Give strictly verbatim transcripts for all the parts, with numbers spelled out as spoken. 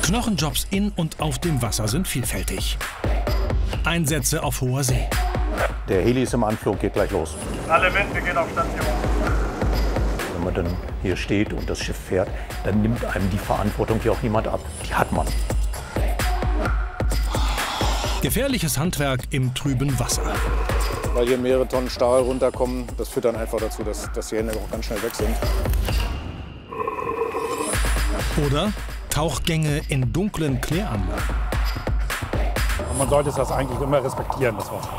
Knochenjobs in und auf dem Wasser sind vielfältig. Einsätze auf hoher See. Der Heli ist im Anflug, geht gleich los. Alle mit, wir gehen auf Station. Wenn man dann hier steht und das Schiff fährt, dann nimmt einem die Verantwortung hier auch niemand ab. Die hat man. Gefährliches Handwerk im trüben Wasser. Weil hier mehrere Tonnen Stahl runterkommen, das führt dann einfach dazu, dass, dass die Hände auch ganz schnell weg sind. Oder Tauchgänge in dunklen Kläranlagen. Man sollte das eigentlich immer respektieren, das Wasser.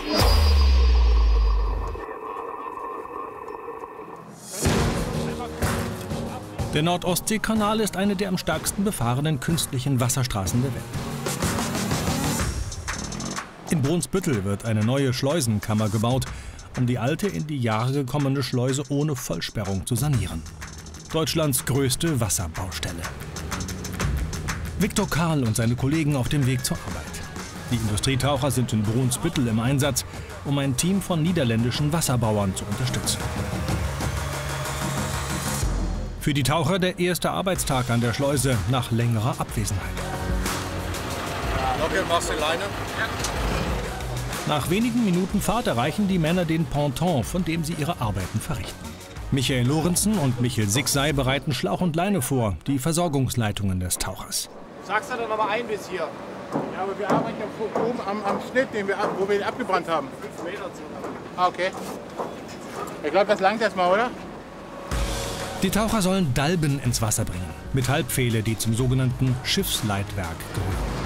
Der Nord-Ostsee-Kanal ist eine der am stärksten befahrenen künstlichen Wasserstraßen der Welt. In Brunsbüttel wird eine neue Schleusenkammer gebaut, um die alte, in die Jahre gekommene Schleuse ohne Vollsperrung zu sanieren. Deutschlands größte Wasserbaustelle. Viktor Karl und seine Kollegen auf dem Weg zur Arbeit. Die Industrietaucher sind in Brunsbüttel im Einsatz, um ein Team von niederländischen Wasserbauern zu unterstützen. Für die Taucher der erste Arbeitstag an der Schleuse nach längerer Abwesenheit. Okay, machst du Leine? Ja. Nach wenigen Minuten Fahrt erreichen die Männer den Ponton, von dem sie ihre Arbeiten verrichten. Michael Lorenzen und Michel Sigsei bereiten Schlauch und Leine vor, die Versorgungsleitungen des Tauchers. Sagst du dann aber ein bis hier? Ja, aber wir arbeiten ja oben am, am Schnitt, den wir, wo wir ihn abgebrannt haben. Fünf Meter circa. Ah, okay. Ich glaube, das langt erstmal, oder? Die Taucher sollen Dalben ins Wasser bringen, Metallpfähle, die zum sogenannten Schiffsleitwerk gehören.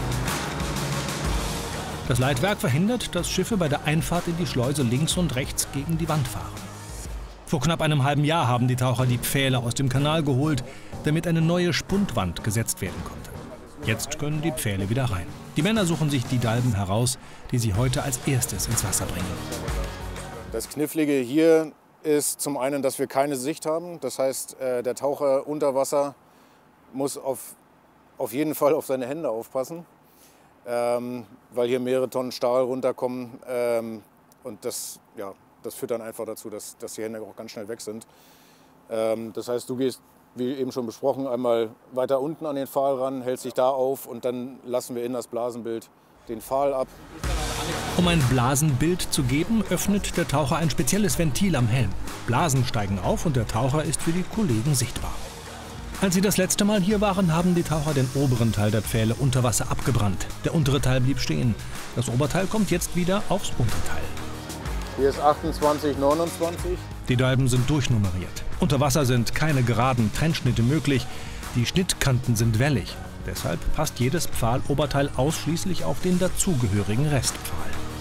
Das Leitwerk verhindert, dass Schiffe bei der Einfahrt in die Schleuse links und rechts gegen die Wand fahren. Vor knapp einem halben Jahr haben die Taucher die Pfähle aus dem Kanal geholt, damit eine neue Spundwand gesetzt werden konnte. Jetzt können die Pfähle wieder rein. Die Männer suchen sich die Dalben heraus, die sie heute als erstes ins Wasser bringen. Das Knifflige hier ist zum einen, dass wir keine Sicht haben. Das heißt, der Taucher unter Wasser muss auf, auf jeden Fall auf seine Hände aufpassen, ähm, weil hier mehrere Tonnen Stahl runterkommen. Ähm, und das, ja, das führt dann einfach dazu, dass, dass die Hände auch ganz schnell weg sind. Ähm, das heißt, du gehst, wie eben schon besprochen, einmal weiter unten an den Pfahl ran, hältst dich da auf und dann lassen wir in das Blasenbild den Pfahl ab. Um ein Blasenbild zu geben, öffnet der Taucher ein spezielles Ventil am Helm. Blasen steigen auf und der Taucher ist für die Kollegen sichtbar. Als sie das letzte Mal hier waren, haben die Taucher den oberen Teil der Pfähle unter Wasser abgebrannt. Der untere Teil blieb stehen. Das Oberteil kommt jetzt wieder aufs Unterteil. Hier ist achtundzwanzig neunundzwanzig. Die Dalben sind durchnummeriert. Unter Wasser sind keine geraden Trennschnitte möglich. Die Schnittkanten sind wellig. Deshalb passt jedes Pfahloberteil ausschließlich auf den dazugehörigen Restpfahl.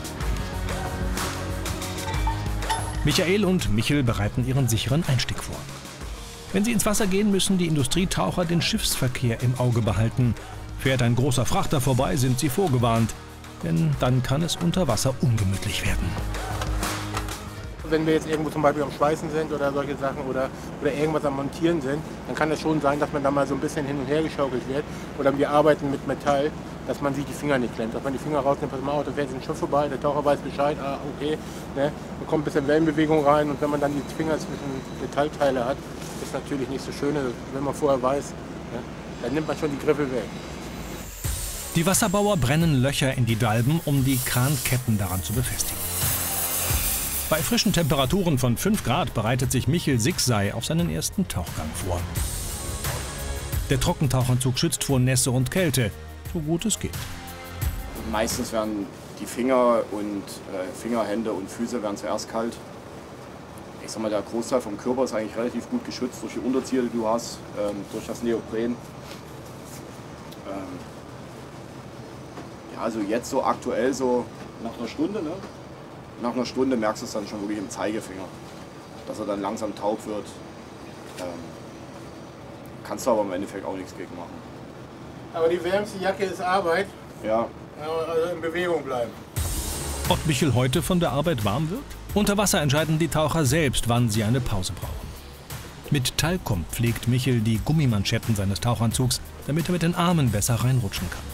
Michael und Michel bereiten ihren sicheren Einstieg vor. Wenn sie ins Wasser gehen, müssen die Industrietaucher den Schiffsverkehr im Auge behalten. Fährt ein großer Frachter vorbei, sind sie vorgewarnt. Denn dann kann es unter Wasser ungemütlich werden. Wenn wir jetzt irgendwo zum Beispiel am Schweißen sind oder solche Sachen oder, oder irgendwas am Montieren sind, dann kann es schon sein, dass man da mal so ein bisschen hin und her geschaukelt wird. Oder wir arbeiten mit Metall, dass man sich die Finger nicht klemmt. Dass man die Finger rausnimmt, pass mal auf, da fährt ein Schiff vorbei, der Taucher weiß Bescheid, ah, okay. Ne? Da kommt ein bisschen Wellenbewegung rein und wenn man dann die Finger zwischen Metallteile hat, ist natürlich nicht so schön, wenn man vorher weiß, ne? Dann nimmt man schon die Griffe weg. Die Wasserbauer brennen Löcher in die Dalben, um die Kranketten daran zu befestigen. Bei frischen Temperaturen von fünf Grad bereitet sich Michel Sigsei auf seinen ersten Tauchgang vor. Der Trockentauchanzug schützt vor Nässe und Kälte, so gut es geht. Meistens werden die Finger und äh, Finger, Hände und Füße werden zuerst kalt. Ich sag mal, der Großteil vom Körper ist eigentlich relativ gut geschützt durch die Unterzieher, die du hast, ähm, durch das Neopren. Ähm, ja, also jetzt so aktuell so nach einer Stunde, ne? Nach einer Stunde merkst du es dann schon wirklich im Zeigefinger, dass er dann langsam taub wird. Ähm, kannst du aber im Endeffekt auch nichts gegen machen. Aber die wärmste Jacke ist Arbeit. Ja. Also in Bewegung bleiben. Ob Michel heute von der Arbeit warm wird? Unter Wasser entscheiden die Taucher selbst, wann sie eine Pause brauchen. Mit Talkum pflegt Michel die Gummimanschetten seines Tauchanzugs, damit er mit den Armen besser reinrutschen kann.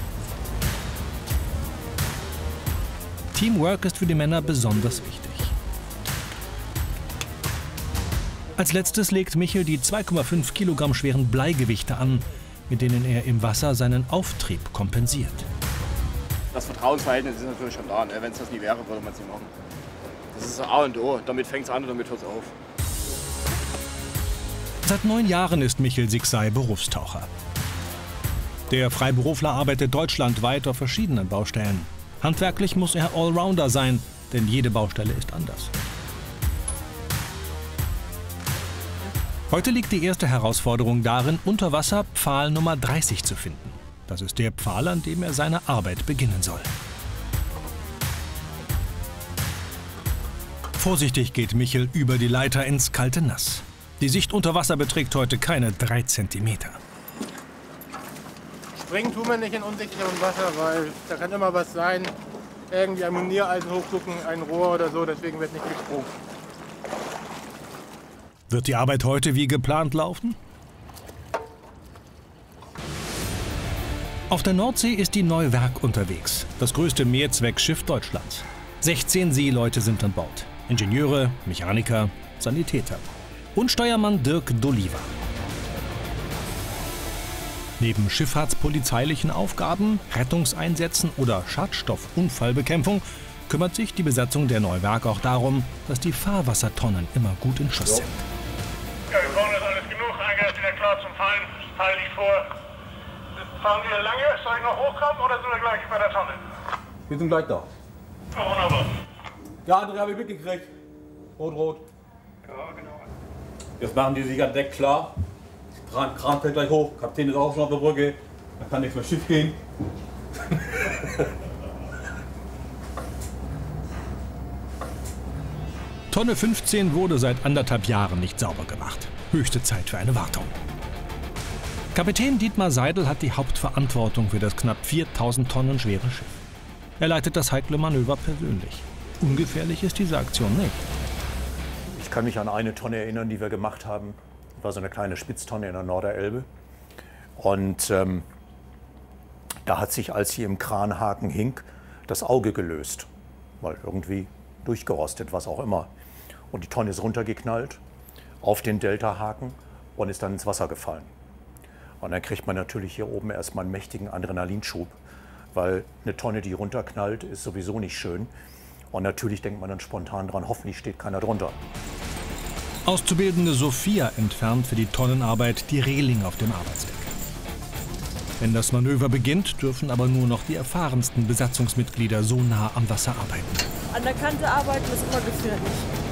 Teamwork ist für die Männer besonders wichtig. Als letztes legt Michel die zwei Komma fünf Kilogramm schweren Bleigewichte an, mit denen er im Wasser seinen Auftrieb kompensiert. Das Vertrauensverhältnis ist natürlich schon da. Ne? Wenn es das nie wäre, würde man es nicht machen. Das ist A und O. Damit fängt es an und damit hört es auf. Seit neun Jahren ist Michel Sigsay Berufstaucher. Der Freiberufler arbeitet deutschlandweit auf verschiedenen Baustellen. Handwerklich muss er Allrounder sein, denn jede Baustelle ist anders. Heute liegt die erste Herausforderung darin, unter Wasser Pfahl Nummer dreißig zu finden. Das ist der Pfahl, an dem er seine Arbeit beginnen soll. Vorsichtig geht Michel über die Leiter ins kalte Nass. Die Sicht unter Wasser beträgt heute keine drei Zentimeter. Springen tun wir nicht in unsicherem Wasser, weil da kann immer was sein. Irgendwie ein Murniereisen hochgucken, ein Rohr oder so, deswegen wird nicht gesprungen. Wird die Arbeit heute wie geplant laufen? Auf der Nordsee ist die Neuwerk unterwegs, das größte Mehrzweckschiff Deutschlands. sechzehn Seeleute sind an Bord. Ingenieure, Mechaniker, Sanitäter. Und Steuermann Dirk D'Oliva. Neben schifffahrtspolizeilichen Aufgaben, Rettungseinsätzen oder Schadstoffunfallbekämpfung kümmert sich die Besatzung der Neuwerk auch darum, dass die Fahrwassertonnen immer gut in Schuss sind. Ja, hier vorne ist alles genug. Eingang ist wieder klar zum Fallen. Fall liegt vor. Fahren wir lange? Soll ich noch hochkommen oder sind wir gleich bei der Tonne? Wir sind gleich da. Ja, wunderbar. Ja, André habe ich mitgekriegt. Rot, rot. Ja, genau. Jetzt machen die sich an Deck klar. Kran, Kran fällt gleich hoch. Kapitän ist auch schon auf der Brücke. Dann kann nichts mehr Schiff gehen. Tonne fünfzehn wurde seit anderthalb Jahren nicht sauber gemacht. Höchste Zeit für eine Wartung. Kapitän Dietmar Seidel hat die Hauptverantwortung für das knapp viertausend Tonnen schwere Schiff. Er leitet das heikle Manöver persönlich. Ungefährlich ist diese Aktion nicht. Ich kann mich an eine Tonne erinnern, die wir gemacht haben. Das war so eine kleine Spitztonne in der Norderelbe. Und ähm, da hat sich, als sie im Kranhaken hing, das Auge gelöst. Weil irgendwie durchgerostet, was auch immer. Und die Tonne ist runtergeknallt auf den Deltahaken und ist dann ins Wasser gefallen. Und dann kriegt man natürlich hier oben erstmal einen mächtigen Adrenalinschub, weil eine Tonne, die runterknallt, ist sowieso nicht schön. Und natürlich denkt man dann spontan dran, hoffentlich steht keiner drunter. Auszubildende Sophia entfernt für die Tonnenarbeit die Reling auf dem Arbeitsdeck. Wenn das Manöver beginnt, dürfen aber nur noch die erfahrensten Besatzungsmitglieder so nah am Wasser arbeiten. An der Kante arbeiten ist immer gefährlich.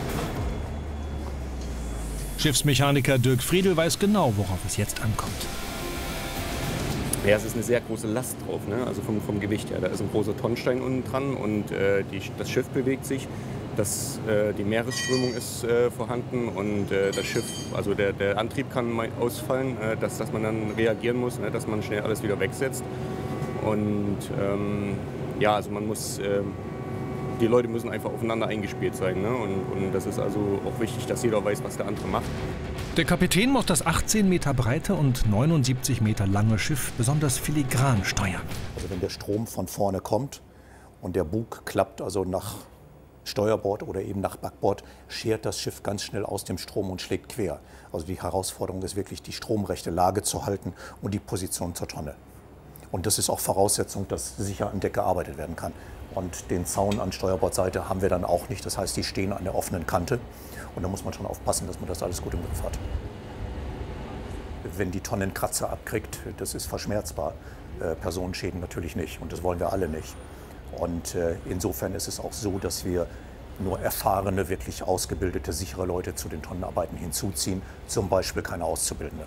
Schiffsmechaniker Dirk Friedel weiß genau, worauf es jetzt ankommt. Ja, es ist eine sehr große Last drauf, ne? Also vom, vom Gewicht her. Da ist ein großer Tonnenstein unten dran und äh, die, das Schiff bewegt sich. Das, äh, die Meeresströmung ist äh, vorhanden und äh, das Schiff, also der, der Antrieb kann mal ausfallen, äh, dass, dass man dann reagieren muss, ne? Dass man schnell alles wieder wegsetzt. Und ähm, ja, also man muss, äh, die Leute müssen einfach aufeinander eingespielt sein, ne? Und, und das ist also auch wichtig, dass jeder weiß, was der andere macht. Der Kapitän muss das achtzehn Meter breite und neunundsiebzig Meter lange Schiff besonders filigran steuern. Also wenn der Strom von vorne kommt und der Bug klappt also nach Steuerbord oder eben nach Backbord, schert das Schiff ganz schnell aus dem Strom und schlägt quer. Also die Herausforderung ist wirklich, die stromrechte Lage zu halten und die Position zur Tonne. Und das ist auch Voraussetzung, dass sicher an Deck gearbeitet werden kann. Und den Zaun an Steuerbordseite haben wir dann auch nicht. Das heißt, die stehen an der offenen Kante. Und da muss man schon aufpassen, dass man das alles gut im Griff hat. Wenn die Tonnenkratzer abkriegt, das ist verschmerzbar. Äh, Personenschäden natürlich nicht. Und das wollen wir alle nicht. Und äh, insofern ist es auch so, dass wir nur erfahrene, wirklich ausgebildete, sichere Leute zu den Tonnenarbeiten hinzuziehen. Zum Beispiel keine Auszubildenden.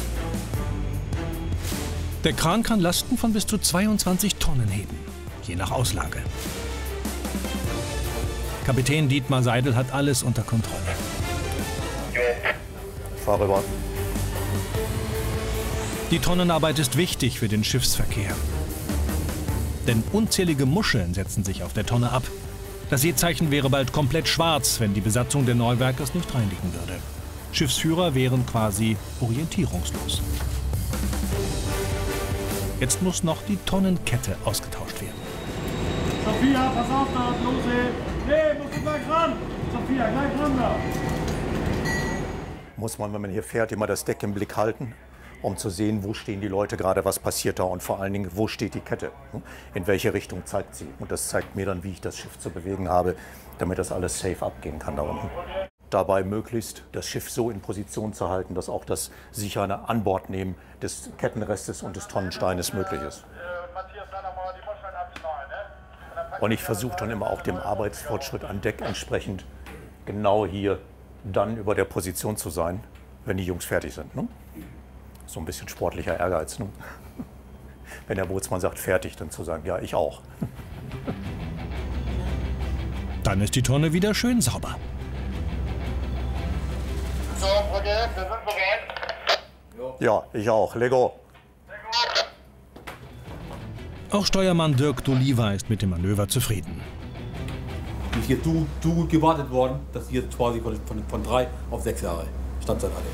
Der Kran kann Lasten von bis zu zweiundzwanzig Tonnen heben, je nach Auslage. Kapitän Dietmar Seidel hat alles unter Kontrolle. Ich fahre rüber. Die Tonnenarbeit ist wichtig für den Schiffsverkehr. Denn unzählige Muscheln setzen sich auf der Tonne ab. Das Seezeichen wäre bald komplett schwarz, wenn die Besatzung der Neuwerk es nicht reinigen würde. Schiffsführer wären quasi orientierungslos. Jetzt muss noch die Tonnenkette ausgetauscht werden. Sophia, pass auf da, lose! Nee, musst du gleich ran! Sophia, gleich ran da! Muss man, wenn man hier fährt, immer das Deck im Blick halten um zu sehen, wo stehen die Leute gerade, was passiert da und vor allen Dingen, wo steht die Kette, in welche Richtung zeigt sie. Und das zeigt mir dann, wie ich das Schiff zu bewegen habe, damit das alles safe abgehen kann da unten. Dabei möglichst das Schiff so in Position zu halten, dass auch das sichere Anbordnehmen des Kettenrestes und des Tonnensteines möglich ist. Und ich versuche dann immer auch dem Arbeitsfortschritt an Deck entsprechend genau hier dann über der Position zu sein, wenn die Jungs fertig sind. Ne? So ein bisschen sportlicher Ehrgeiz. Ne? Wenn der Bootsmann sagt, fertig, dann zu sagen, ja, ich auch. Dann ist die Tonne wieder schön sauber. So, Brücke, wir sind bereit. Ja, ich auch. Lego. Auch Steuermann Dirk D'Oliva ist mit dem Manöver zufrieden. Die ist hier so, so gut gewartet worden, dass sie jetzt quasi von, von, von drei auf sechs Jahre Standzeit hatte.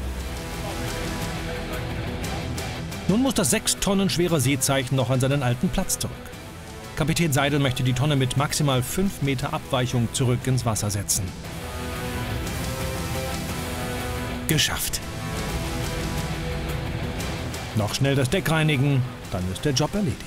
Nun muss das sechs Tonnen schwere Seezeichen noch an seinen alten Platz zurück. Kapitän Seidel möchte die Tonne mit maximal fünf Meter Abweichung zurück ins Wasser setzen. Geschafft. Noch schnell das Deck reinigen, dann ist der Job erledigt.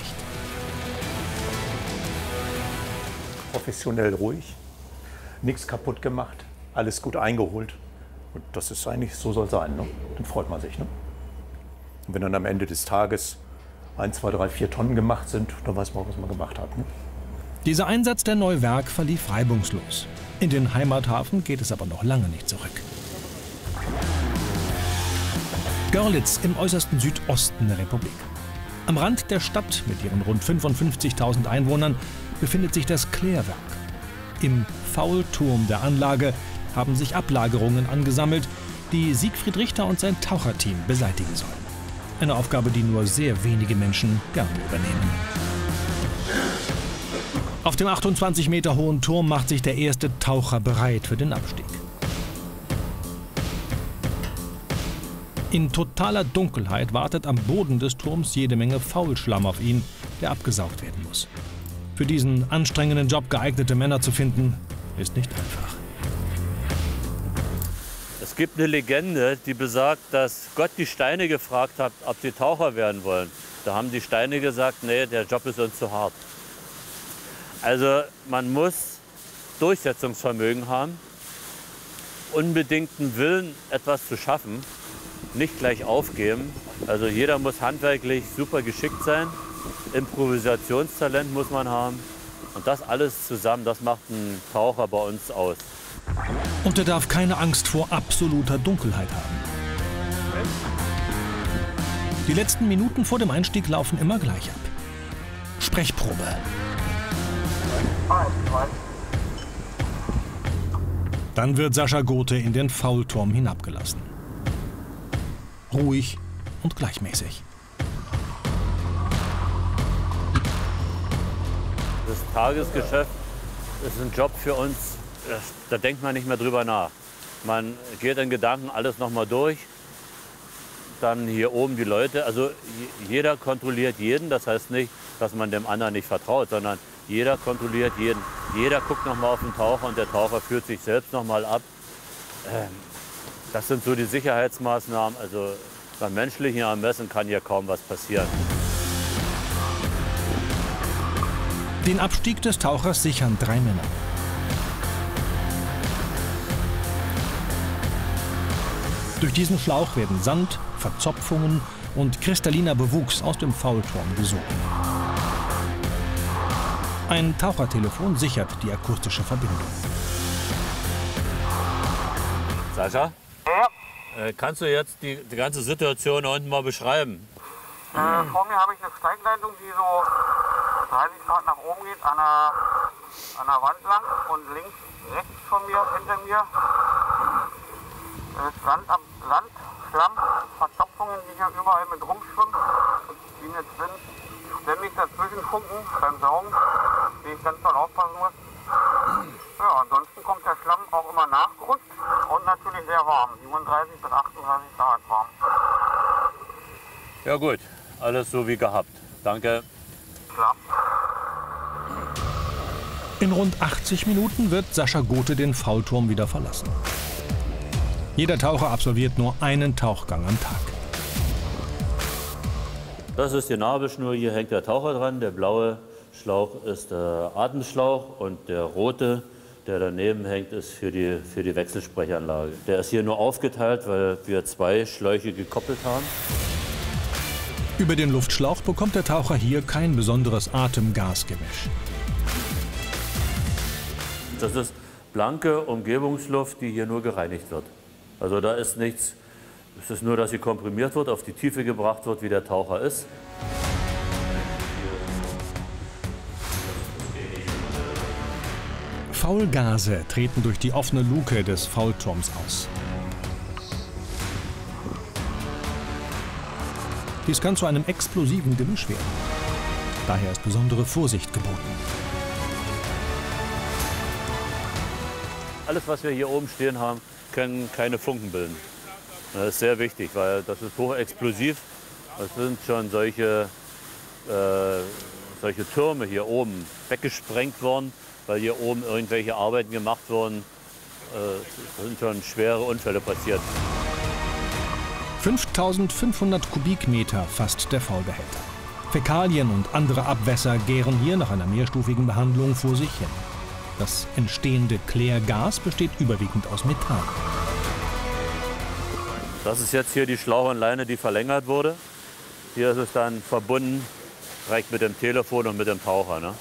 Professionell ruhig, nichts kaputt gemacht, alles gut eingeholt. Und das ist eigentlich, so soll sein. Ne? Dann freut man sich. Ne? Und wenn dann am Ende des Tages ein, zwei, drei, vier Tonnen gemacht sind, dann weiß man, was man gemacht hat. Ne? Dieser Einsatz der Neuwerk verlief reibungslos. In den Heimathafen geht es aber noch lange nicht zurück. Görlitz im äußersten Südosten der Republik. Am Rand der Stadt mit ihren rund fünfundfünfzigtausend Einwohnern befindet sich das Klärwerk. Im Faulturm der Anlage haben sich Ablagerungen angesammelt, die Siegfried Richter und sein Taucherteam beseitigen sollen. Eine Aufgabe, die nur sehr wenige Menschen gerne übernehmen. Auf dem achtundzwanzig Meter hohen Turm macht sich der erste Taucher bereit für den Abstieg. In totaler Dunkelheit wartet am Boden des Turms jede Menge Faulschlamm auf ihn, der abgesaugt werden muss. Für diesen anstrengenden Job geeignete Männer zu finden, ist nicht einfach. Es gibt eine Legende, die besagt, dass Gott die Steine gefragt hat, ob sie Taucher werden wollen. Da haben die Steine gesagt, nee, der Job ist uns zu hart. Also man muss Durchsetzungsvermögen haben, unbedingten Willen, etwas zu schaffen, nicht gleich aufgeben. Also jeder muss handwerklich super geschickt sein, Improvisationstalent muss man haben. Und das alles zusammen, das macht einen Taucher bei uns aus. Und er darf keine Angst vor absoluter Dunkelheit haben. Die letzten Minuten vor dem Einstieg laufen immer gleich ab. Sprechprobe. Dann wird Sascha Gothe in den Faulturm hinabgelassen. Ruhig und gleichmäßig. Das Tagesgeschäft ist ein Job für uns, da denkt man nicht mehr drüber nach. Man geht in Gedanken alles noch mal durch. Dann hier oben die Leute, also jeder kontrolliert jeden. Das heißt nicht, dass man dem anderen nicht vertraut, sondern jeder kontrolliert jeden. Jeder guckt noch mal auf den Taucher und der Taucher führt sich selbst noch mal ab. Das sind so die Sicherheitsmaßnahmen. Also beim menschlichen Ermessen kann hier kaum was passieren. Den Abstieg des Tauchers sichern drei Männer. Durch diesen Schlauch werden Sand, Verzopfungen und kristalliner Bewuchs aus dem Faulturm gesogen. Ein Tauchertelefon sichert die akustische Verbindung. Sascha? Ja? Äh, kannst du jetzt die, die ganze Situation da unten mal beschreiben? Äh, vor mir habe ich eine Steigleitung, die so dreißig Grad nach oben geht, an der, an der Wand lang und links, rechts von mir, hinter mir ist Sand, Sand, Schlamm, Verzopfungen, die hier überall mit rumschwimmen, die jetzt sind, ständig dazwischen funken beim Saugen, die ich ganz doll aufpassen muss. Ja, ansonsten kommt der Schlamm auch immer nachgerutscht und natürlich sehr warm, siebenunddreißig bis achtunddreißig Grad warm. Ja gut, alles so wie gehabt. Danke. Klar. In rund achtzig Minuten wird Sascha Gothe den Faulturm wieder verlassen. Jeder Taucher absolviert nur einen Tauchgang am Tag. Das ist die Nabelschnur, hier hängt der Taucher dran. Der blaue Schlauch ist der Atemschlauch und der rote, der daneben hängt, ist für die, für die Wechselsprechanlage. Der ist hier nur aufgeteilt, weil wir zwei Schläuche gekoppelt haben. Über den Luftschlauch bekommt der Taucher hier kein besonderes Atem-Gas-Gemisch. Das ist blanke Umgebungsluft, die hier nur gereinigt wird. Also da ist nichts, es ist nur, dass sie komprimiert wird, auf die Tiefe gebracht wird, wie der Taucher ist. Faulgase treten durch die offene Luke des Faulturms aus. Dies kann zu einem explosiven Gemisch werden. Daher ist besondere Vorsicht geboten. Alles, was wir hier oben stehen haben, können keine Funken bilden. Das ist sehr wichtig, weil das ist hochexplosiv. Das sind schon solche, äh, solche Türme hier oben weggesprengt worden, weil hier oben irgendwelche Arbeiten gemacht wurden. Äh, sind schon schwere Unfälle passiert. fünftausendfünfhundert Kubikmeter fasst der Faulbehälter. Fäkalien und andere Abwässer gären hier nach einer mehrstufigen Behandlung vor sich hin. Das entstehende Klärgas besteht überwiegend aus Methan. Das ist jetzt hier die Schlauch und Leine, die verlängert wurde. Hier ist es dann verbunden direkt mit dem Telefon und mit dem Taucher. Ne?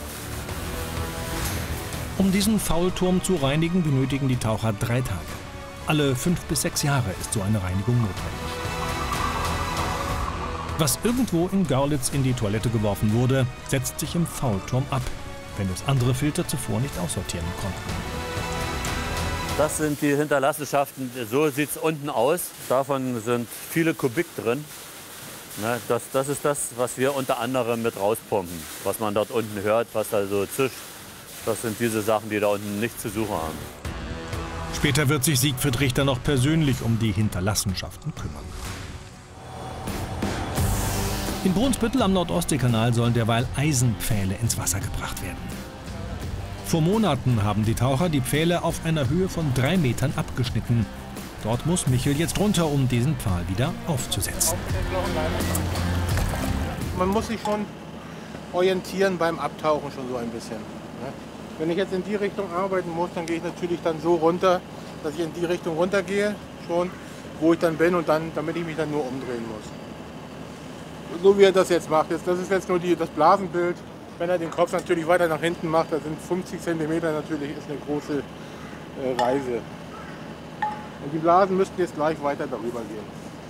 Um diesen Faulturm zu reinigen, benötigen die Taucher drei Tage. Alle fünf bis sechs Jahre ist so eine Reinigung notwendig. Was irgendwo in Görlitz in die Toilette geworfen wurde, setzt sich im Faulturm ab, wenn es andere Filter zuvor nicht aussortieren konnten. Das sind die Hinterlassenschaften, so sieht es unten aus. Davon sind viele Kubik drin. Ne, das, das ist das, was wir unter anderem mit rauspumpen. Was man dort unten hört, was da so zischt. Das sind diese Sachen, die da unten nichts zu suchen haben. Später wird sich Siegfried Richter noch persönlich um die Hinterlassenschaften kümmern. In Brunsbüttel am Nordostseekanal sollen derweil Eisenpfähle ins Wasser gebracht werden. Vor Monaten haben die Taucher die Pfähle auf einer Höhe von drei Metern abgeschnitten. Dort muss Michel jetzt runter, um diesen Pfahl wieder aufzusetzen. Man muss sich schon orientieren beim Abtauchen schon so ein bisschen. Wenn ich jetzt in die Richtung arbeiten muss, dann gehe ich natürlich dann so runter, dass ich in die Richtung runtergehe, schon, wo ich dann bin und dann, damit ich mich dann nur umdrehen muss. So wie er das jetzt macht. Das ist jetzt nur die, das Blasenbild. Wenn er den Kopf natürlich weiter nach hinten macht, das sind fünfzig Zentimeter natürlich, ist eine große äh, Reise. Und die Blasen müssten jetzt gleich weiter darüber gehen.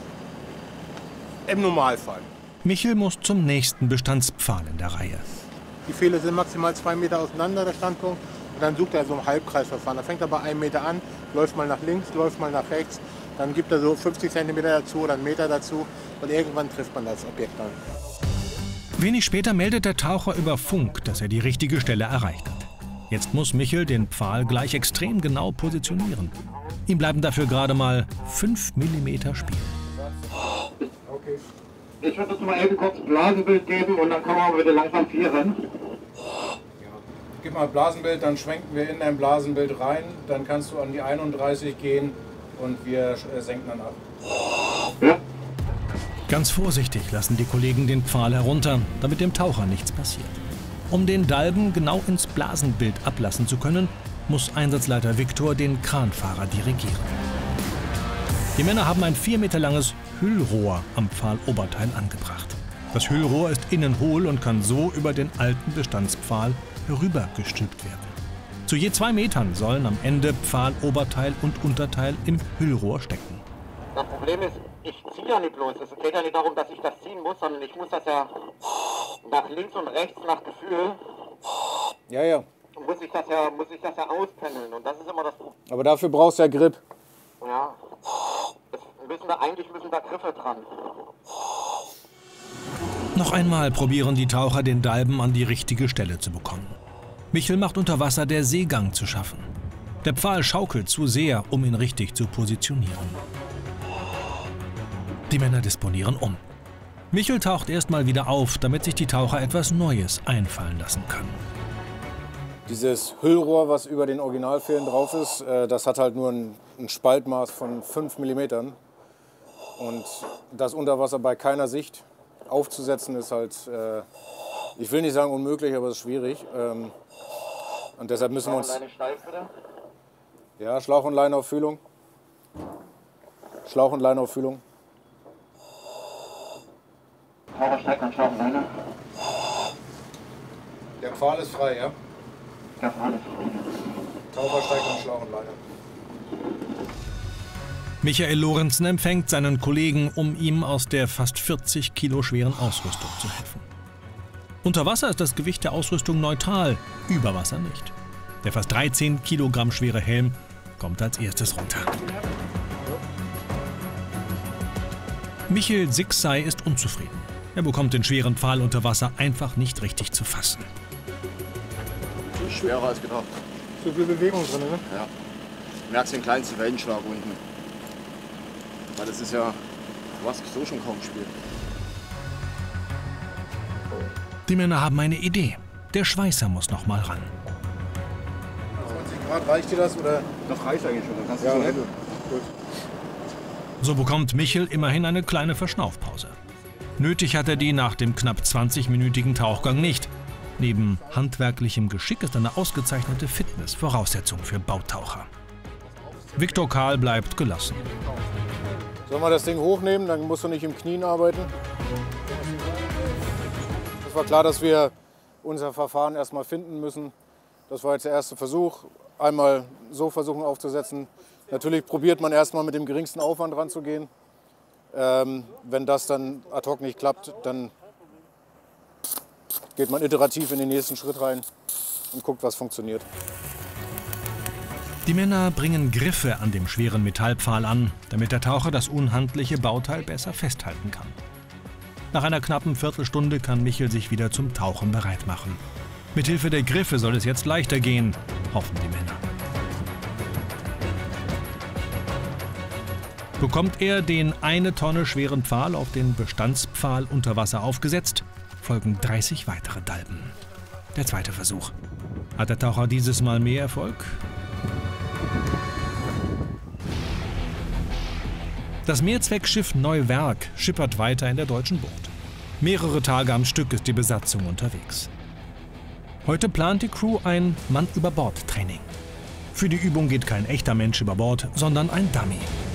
Im Normalfall. Michel muss zum nächsten Bestandspfahl in der Reihe. Die Pfähle sind maximal zwei Meter auseinander, der Standpunkt. Und dann sucht er so ein Halbkreisverfahren. Da fängt er bei einem Meter an, läuft mal nach links, läuft mal nach rechts. Dann gibt er so fünfzig Zentimeter dazu oder einen Meter dazu. Und irgendwann trifft man das Objekt dann. Wenig später meldet der Taucher über Funk, dass er die richtige Stelle erreicht hat. Jetzt muss Michel den Pfahl gleich extrem genau positionieren. Ihm bleiben dafür gerade mal fünf Millimeter Spiel. Okay. Ich würde jetzt mal eben kurz ein Blasenbild geben und dann kann man bitte langsam vieren. Gib mal Blasenbild, dann schwenken wir in dein Blasenbild rein. Dann kannst du an die einunddreißig gehen und wir senken dann ab. Ja. Ganz vorsichtig lassen die Kollegen den Pfahl herunter, damit dem Taucher nichts passiert. Um den Dalben genau ins Blasenbild ablassen zu können, muss Einsatzleiter Viktor den Kranfahrer dirigieren. Die Männer haben ein vier Meter langes Hüllrohr am Pfahloberteil angebracht. Das Hüllrohr ist innen hohl und kann so über den alten Bestandspfahl herübergestülpt werden. Zu je zwei Metern sollen am Ende Pfahloberteil und Unterteil im Hüllrohr stecken. Das Problem ist, ich ziehe ja nicht bloß. Es geht ja nicht darum, dass ich das ziehen muss, sondern ich muss das ja nach links und rechts nach Gefühl. Ja, ja. Muss ich das ja, muss ich das ja auspendeln. Und das ist immer das Problem. Aber dafür brauchst du ja Grip. Ja. Es müssen da, eigentlich müssen da Griffe dran. Noch einmal probieren die Taucher, den Dalben an die richtige Stelle zu bekommen. Michel macht unter Wasser der Seegang zu schaffen. Der Pfahl schaukelt zu sehr, um ihn richtig zu positionieren. Die Männer disponieren um. Michel taucht erstmal wieder auf, damit sich die Taucher etwas Neues einfallen lassen können. Dieses Hüllrohr, was über den Originalpfählen drauf ist, das hat halt nur ein, ein Spaltmaß von fünf Millimetern. Und das unter Wasser bei keiner Sicht. aufzusetzen ist halt, äh, ich will nicht sagen unmöglich, aber es ist schwierig. Ähm, und deshalb müssen wir uns... Ja, Schlauch- und Leinauffühlung. Schlauch- und Leinauffühlung. Taucher steigt an Schlauch und Leine. Der Pfahl ist frei, ja? Der Pfahl ist frei. Taucher steigt an Schlauch und Leine. Michael Lorenzen empfängt seinen Kollegen, um ihm aus der fast vierzig Kilo schweren Ausrüstung zu helfen. Unter Wasser ist das Gewicht der Ausrüstung neutral, über Wasser nicht. Der fast dreizehn Kilogramm schwere Helm kommt als erstes runter. Michel Sixay ist unzufrieden. Er bekommt den schweren Pfahl unter Wasser einfach nicht richtig zu fassen. Schwerer als gedacht. Zu viel Bewegung drin, ne? Ja. Du merkst den kleinsten Wellenschlag unten. Weil das ist ja, du hast so schon kaum gespielt. Die Männer haben eine Idee. Der Schweißer muss noch mal ran. zwanzig Grad, reicht dir das? Oder? Das reicht eigentlich schon. Dann kannst du Ja, so ne? Hände. Gut. So bekommt Michel immerhin eine kleine Verschnaufpause. Nötig hat er die nach dem knapp zwanzigminütigen Tauchgang nicht. Neben handwerklichem Geschick ist eine ausgezeichnete Fitness Voraussetzung für Bautaucher. Viktor Karl bleibt gelassen. Sollen wir das Ding hochnehmen, dann musst du nicht im Knien arbeiten. Es war klar, dass wir unser Verfahren erstmal finden müssen. Das war jetzt der erste Versuch. Einmal so versuchen aufzusetzen. Natürlich probiert man erstmal mit dem geringsten Aufwand ranzugehen. Ähm, wenn das dann ad hoc nicht klappt, dann geht man iterativ in den nächsten Schritt rein und guckt, was funktioniert. Die Männer bringen Griffe an dem schweren Metallpfahl an, damit der Taucher das unhandliche Bauteil besser festhalten kann. Nach einer knappen Viertelstunde kann Michel sich wieder zum Tauchen bereit machen. Mithilfe der Griffe soll es jetzt leichter gehen, hoffen die Männer. Bekommt er den eine Tonne schweren Pfahl auf den Bestandspfahl unter Wasser aufgesetzt, folgen dreißig weitere Dalben. Der zweite Versuch. Hat der Taucher dieses Mal mehr Erfolg? Das Mehrzweckschiff Neuwerk schippert weiter in der deutschen Bucht. Mehrere Tage am Stück ist die Besatzung unterwegs. Heute plant die Crew ein Mann-über-Bord-Training. Für die Übung geht kein echter Mensch über Bord, sondern ein Dummy.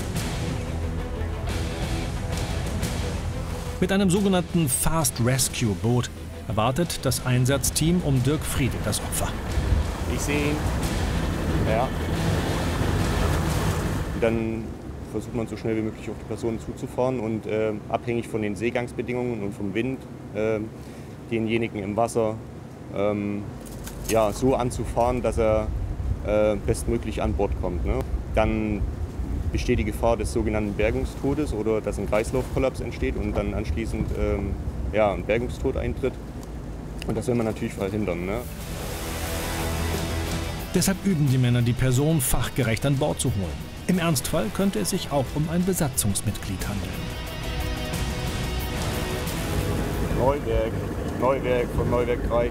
Mit einem sogenannten Fast Rescue Boot erwartet das Einsatzteam um Dirk Friedel das Opfer. Ich sehe ihn. Ja. Und dann versucht man so schnell wie möglich auf die Person zuzufahren und äh, abhängig von den Seegangsbedingungen und vom Wind äh, denjenigen im Wasser ähm, ja, so anzufahren, dass er äh, bestmöglich an Bord kommt. Ne? Dann besteht die Gefahr des sogenannten Bergungstodes oder dass ein Kreislaufkollaps entsteht und dann anschließend ähm, ja, ein Bergungstod eintritt. Und das will man natürlich verhindern. Ne? Deshalb üben die Männer, die Person fachgerecht an Bord zu holen. Im Ernstfall könnte es sich auch um ein Besatzungsmitglied handeln. Neuwerk, Neuwerk von Neuwerk drei.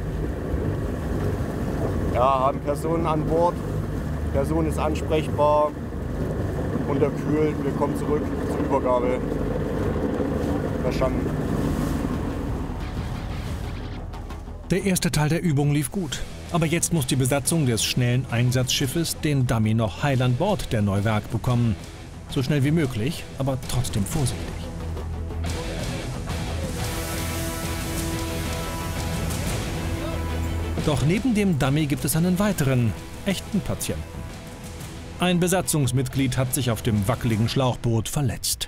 Ja, haben Personen an Bord. Person ist ansprechbar, unterkühlt. Wir kommen zurück zur Übergabe. Verstanden. Der erste Teil der Übung lief gut. Aber jetzt muss die Besatzung des schnellen Einsatzschiffes den Dummy noch heil an Bord der Neuwerk bekommen. So schnell wie möglich, aber trotzdem vorsichtig. Doch neben dem Dummy gibt es einen weiteren, echten Patienten. Ein Besatzungsmitglied hat sich auf dem wackeligen Schlauchboot verletzt.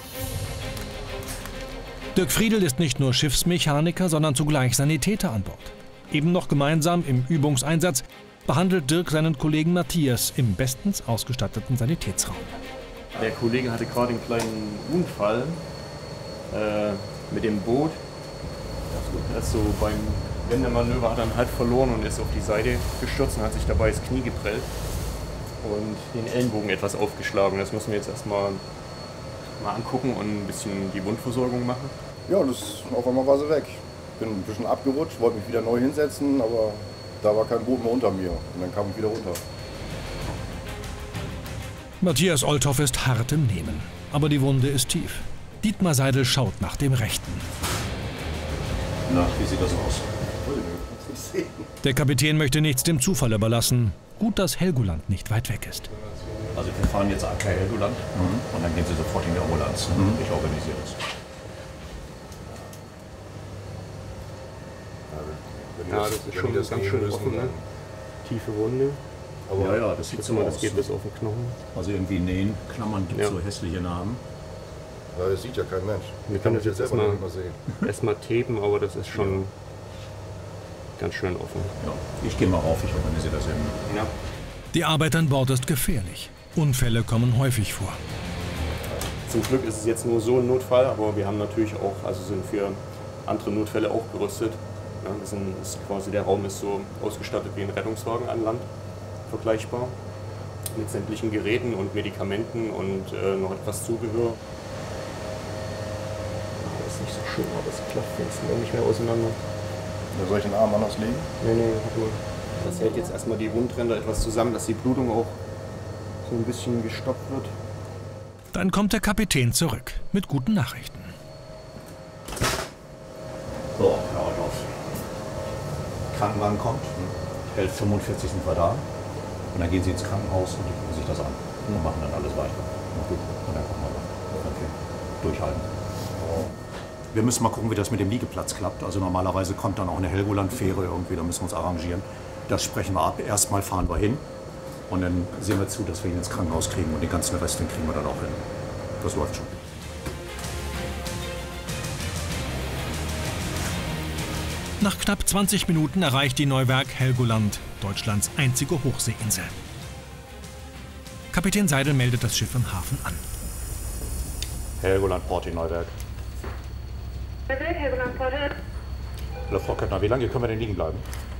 Dirk Friedel ist nicht nur Schiffsmechaniker, sondern zugleich Sanitäter an Bord. Eben noch gemeinsam im Übungseinsatz behandelt Dirk seinen Kollegen Matthias im bestens ausgestatteten Sanitätsraum. Der Kollege hatte gerade einen kleinen Unfall äh, mit dem Boot. Er ist so beim Wendemanöver hat er einen Halt verloren und ist auf die Seite gestürzt und hat sich dabei das Knie geprellt und den Ellenbogen etwas aufgeschlagen. Das müssen wir jetzt erstmal mal angucken und ein bisschen die Wundversorgung machen. Ja, das auf einmal war sie weg. Bin ein bisschen abgerutscht, wollte mich wieder neu hinsetzen, aber da war kein Boot mehr unter mir und dann kam ich wieder runter. Matthias Olthoff ist hart im Nehmen, aber die Wunde ist tief. Dietmar Seidel schaut nach dem Rechten. Na, wie sieht das aus? Der Kapitän möchte nichts dem Zufall überlassen. Gut, dass Helgoland nicht weit weg ist. Also wir fahren jetzt A K Helgoland mhm. und dann gehen Sie sofort in die Ambulanz. Mhm. Ich organisiere das. Ja, das ist schon ganz schön offen, ne? Tiefe Wunde. Aber ja, ja, das sieht so aus. Das geht bis auf den Knochen. Also irgendwie nähen, Klammern gibt ja. so hässliche Namen. Ja, das sieht ja kein Mensch. Wir können das jetzt erstmal mal sehen. Erstmal tapen, aber das ist schon ja. ganz schön offen. Ja, ich gehe mal rauf, ich organisiere das eben. Ja. Die Arbeit an Bord ist gefährlich. Unfälle kommen häufig vor. Zum Glück ist es jetzt nur so ein Notfall, aber wir haben natürlich auch, also sind für andere Notfälle auch gerüstet. Ja, wir sind, ist quasi, der Raum ist so ausgestattet wie ein Rettungswagen an Land, vergleichbar. Mit sämtlichen Geräten und Medikamenten und äh, noch etwas Zubehör. Das ist nicht so schön, aber es klafft jetzt noch nicht mehr auseinander. Ja, soll ich den Arm anders legen? Nee, nee, nur. Das hält jetzt erstmal die Wundränder etwas zusammen, dass die Blutung auch so ein bisschen gestoppt wird. Dann kommt der Kapitän zurück mit guten Nachrichten. So, Herr Althoff. Krankenwagen kommt, elf Uhr fünfundvierzig sind wir da. Und dann gehen Sie ins Krankenhaus und die gucken sich das an. Und machen dann alles weiter. Und dann gucken wir mal. Okay. Durchhalten. Wir müssen mal gucken, wie das mit dem Liegeplatz klappt. Also normalerweise kommt dann auch eine Helgoland-Fähre irgendwie, da müssen wir uns arrangieren. Das sprechen wir ab. Erstmal fahren wir hin und dann sehen wir zu, dass wir ihn ins Krankenhaus kriegen und den ganzen Rest, den kriegen wir dann auch hin. Das läuft schon. Nach knapp zwanzig Minuten erreicht die Neuwerk Helgoland, Deutschlands einzige Hochseeinsel. Kapitän Seidel meldet das Schiff im Hafen an. Helgoland, Port in Neuwerk. Helgoland, Port. Hallo Frau Köppner, wie lange können wir denn liegen bleiben?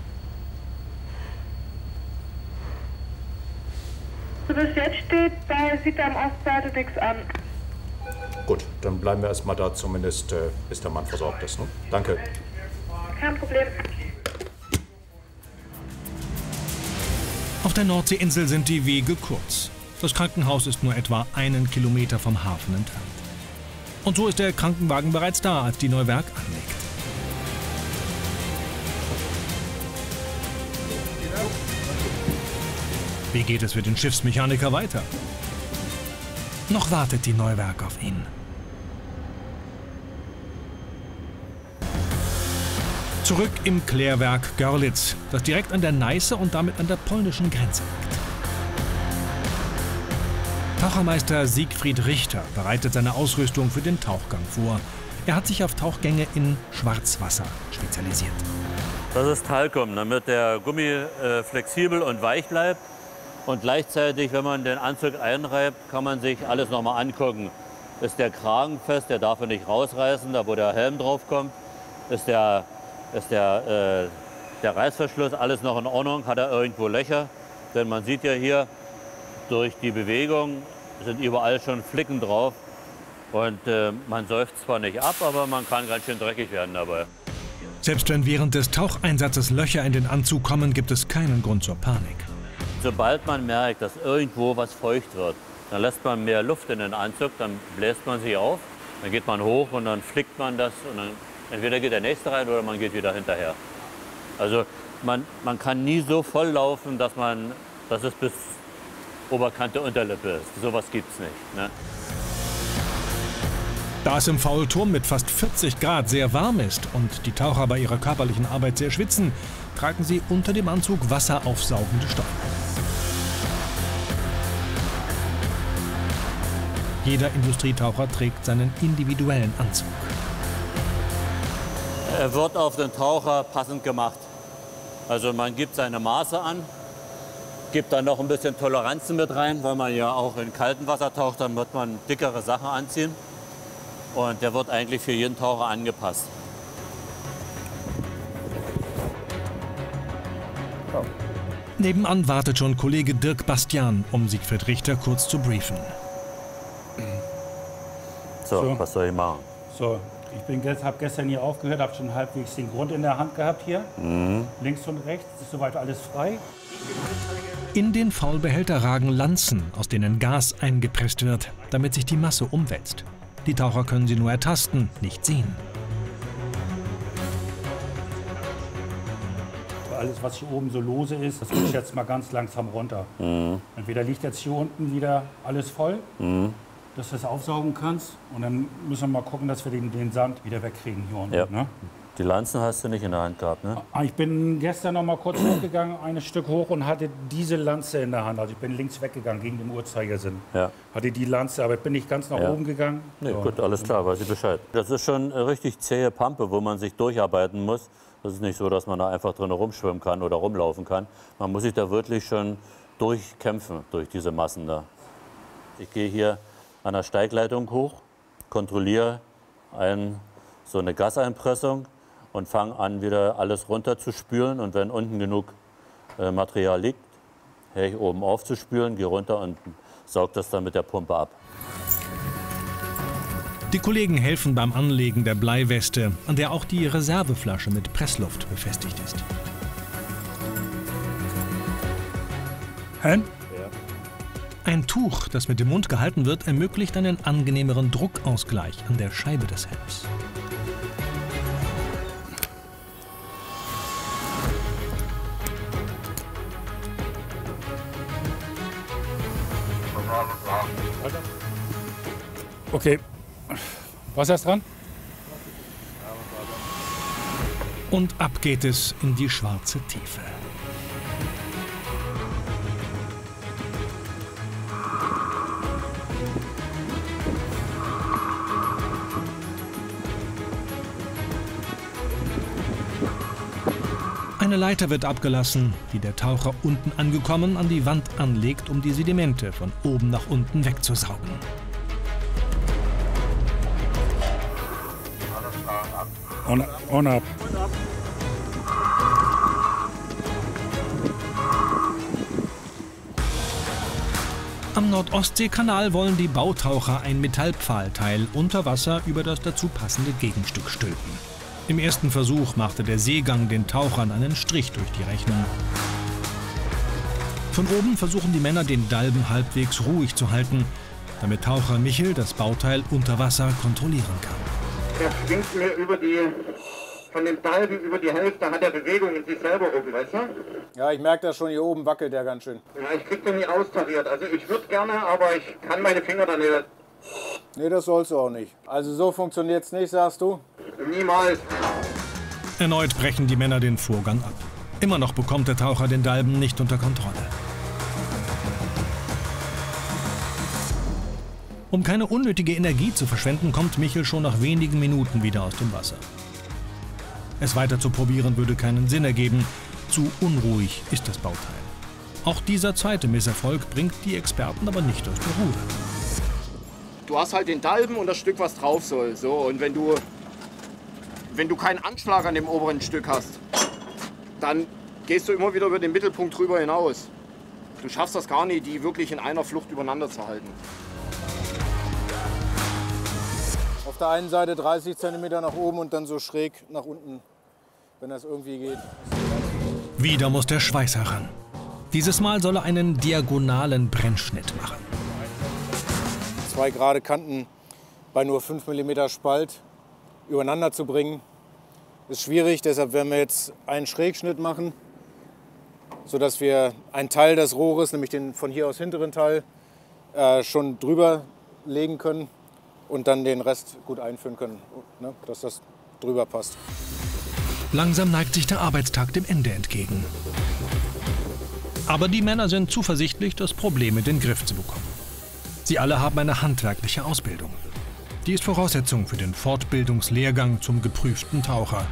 So bis jetzt steht bei Sita am Ostseite nichts an. Gut, dann bleiben wir erstmal da, zumindest äh, bis der Mann versorgt ist. Ne? Danke. Kein Problem. Auf der Nordseeinsel sind die Wege kurz. Das Krankenhaus ist nur etwa einen Kilometer vom Hafen entfernt. Und so ist der Krankenwagen bereits da, als die Neuwerk anlegt. Wie geht es für den Schiffsmechaniker weiter? Noch wartet die Neuwerk auf ihn. Zurück im Klärwerk Görlitz, das direkt an der Neiße und damit an der polnischen Grenze liegt. Tauchermeister Siegfried Richter bereitet seine Ausrüstung für den Tauchgang vor. Er hat sich auf Tauchgänge in Schwarzwasser spezialisiert. Das ist Talcum, damit der Gummi äh, flexibel und weich bleibt. Und gleichzeitig, wenn man den Anzug einreibt, kann man sich alles noch mal angucken. Ist der Kragen fest, der darf er nicht rausreißen, da wo der Helm drauf kommt. Ist der, ist der, äh, der Reißverschluss alles noch in Ordnung? Hat er irgendwo Löcher? Denn man sieht ja hier, durch die Bewegung sind überall schon Flicken drauf. Und äh, man säuft zwar nicht ab, aber man kann ganz schön dreckig werden dabei. Selbst wenn während des Taucheinsatzes Löcher in den Anzug kommen, gibt es keinen Grund zur Panik. Sobald man merkt, dass irgendwo was feucht wird, dann lässt man mehr Luft in den Anzug, dann bläst man sich auf, dann geht man hoch und dann flickt man das und dann entweder geht der nächste rein oder man geht wieder hinterher. Also man, man kann nie so voll laufen, dass, man, dass es bis Oberkante Unterlippe ist. Sowas gibt's nicht. Ne? Da es im Faulturm mit fast vierzig Grad sehr warm ist und die Taucher bei ihrer körperlichen Arbeit sehr schwitzen, tragen sie unter dem Anzug wasseraufsaugende Stoffe. Jeder Industrietaucher trägt seinen individuellen Anzug. Er wird auf den Taucher passend gemacht. Also man gibt seine Maße an, gibt dann noch ein bisschen Toleranzen mit rein, weil man ja auch in kaltem Wasser taucht, dann wird man dickere Sachen anziehen. Und der wird eigentlich für jeden Taucher angepasst. Oh. Nebenan wartet schon Kollege Dirk Bastian, um Siegfried Richter kurz zu briefen. So, so. Was soll ich machen? So, ich habe gestern hier aufgehört, habe schon halbwegs den Grund in der Hand gehabt hier. Mhm. Links und rechts, ist soweit alles frei. In den Faulbehälter ragen Lanzen, aus denen Gas eingepresst wird, damit sich die Masse umwälzt. Die Taucher können sie nur ertasten, nicht sehen. alles, was hier oben so lose ist, das rutscht jetzt mal ganz langsam runter. Mhm. Entweder liegt jetzt hier unten wieder alles voll, Mhm. dass du es aufsaugen kannst. Und dann müssen wir mal gucken, dass wir den, den Sand wieder wegkriegen hier unten. Ja. Ne? Die Lanzen hast du nicht in der Hand gehabt, ne? Ich bin gestern noch mal kurz hochgegangen, ein Stück hoch und hatte diese Lanze in der Hand. Also ich bin links weggegangen gegen den Uhrzeigersinn. Ja. Hatte die Lanze, aber ich bin nicht ganz nach Ja. oben gegangen. Nee, Ja. gut, alles klar, weiß ich Bescheid. Das ist schon eine richtig zähe Pampe, wo man sich durcharbeiten muss. Das ist nicht so, dass man da einfach drin rumschwimmen kann oder rumlaufen kann. Man muss sich da wirklich schon durchkämpfen, durch diese Massen da. Ich gehe hier an der Steigleitung hoch, kontrolliere ein, so eine Gaseinpressung und fange an, wieder alles runter zu spülen. Und wenn unten genug äh, Material liegt, höre ich oben auf zu spülen, gehe runter und sauge das dann mit der Pumpe ab. Die Kollegen helfen beim Anlegen der Bleiweste, an der auch die Reserveflasche mit Pressluft befestigt ist. Hein? Ein Tuch, das mit dem Mund gehalten wird, ermöglicht einen angenehmeren Druckausgleich an der Scheibe des Helms. Okay, Wasser ist dran. Und ab geht es in die schwarze Tiefe. Eine Leiter wird abgelassen, die der Taucher unten angekommen an die Wand anlegt, um die Sedimente von oben nach unten wegzusaugen. On, on ab. Am Nordostseekanal wollen die Bautaucher ein Metallpfahlteil unter Wasser über das dazu passende Gegenstück stülpen. Im ersten Versuch machte der Seegang den Tauchern einen Strich durch die Rechnung. Von oben versuchen die Männer, den Dalben halbwegs ruhig zu halten, damit Taucher Michel das Bauteil unter Wasser kontrollieren kann. Der schwingt mir über die, von dem Dalben über die Hälfte, hat er Bewegung in sich selber oben, weißt du? Ja, ich merke das schon, hier oben wackelt der ganz schön. Ja, ich krieg den nie austariert. Also ich würde gerne, aber ich kann meine Finger da nicht. Nee, das sollst du auch nicht. Also so funktioniert's nicht, sagst du? Niemals. Erneut brechen die Männer den Vorgang ab. Immer noch bekommt der Taucher den Dalben nicht unter Kontrolle. Um keine unnötige Energie zu verschwenden, kommt Michel schon nach wenigen Minuten wieder aus dem Wasser. Es weiter zu probieren würde keinen Sinn ergeben. Zu unruhig ist das Bauteil. Auch dieser zweite Misserfolg bringt die Experten aber nicht aus der Ruhe. Du hast halt den Dalben und das Stück, was drauf soll. So, und wenn du, wenn du keinen Anschlag an dem oberen Stück hast, dann gehst du immer wieder über den Mittelpunkt drüber hinaus. Du schaffst das gar nicht, die wirklich in einer Flucht übereinander zu halten. Auf der einen Seite dreißig Zentimeter nach oben und dann so schräg nach unten, wenn das irgendwie geht. Wieder muss der Schweiß heran. Dieses Mal soll er einen diagonalen Brennschnitt machen. Zwei gerade Kanten bei nur fünf Millimeter Spalt übereinander zu bringen, ist schwierig. Deshalb werden wir jetzt einen Schrägschnitt machen, sodass wir einen Teil des Rohres, nämlich den von hier aus hinteren Teil, äh, schon drüber legen können und dann den Rest gut einführen können, ne, dass das drüber passt. Langsam neigt sich der Arbeitstag dem Ende entgegen. Aber die Männer sind zuversichtlich, das Problem in den Griff zu bekommen. Sie alle haben eine handwerkliche Ausbildung. Die ist Voraussetzung für den Fortbildungslehrgang zum geprüften Taucher.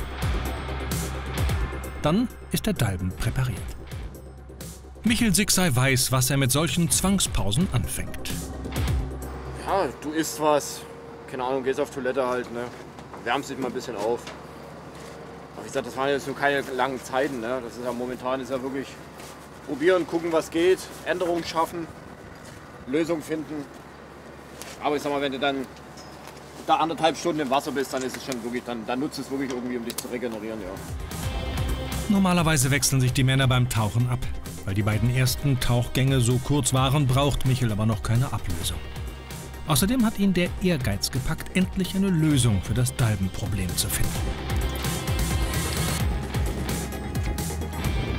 Dann ist der Dalben präpariert. Michel Sigsei weiß, was er mit solchen Zwangspausen anfängt. Ja, du isst was, keine Ahnung, gehst auf Toilette halt, ne? Wärmst dich mal ein bisschen auf. Aber wie gesagt, das waren jetzt nur keine langen Zeiten, ne? Das ist ja momentan ist ja wirklich probieren, gucken, was geht, Änderungen schaffen, Lösungen finden. Aber ich sag mal, wenn du dann da anderthalb Stunden im Wasser bist, dann ist es schon wirklich, dann, dann nutzt es wirklich irgendwie, um dich zu regenerieren, ja. Normalerweise wechseln sich die Männer beim Tauchen ab. Weil die beiden ersten Tauchgänge so kurz waren, braucht Michel aber noch keine Ablösung. Außerdem hat ihn der Ehrgeiz gepackt, endlich eine Lösung für das Dalbenproblem zu finden.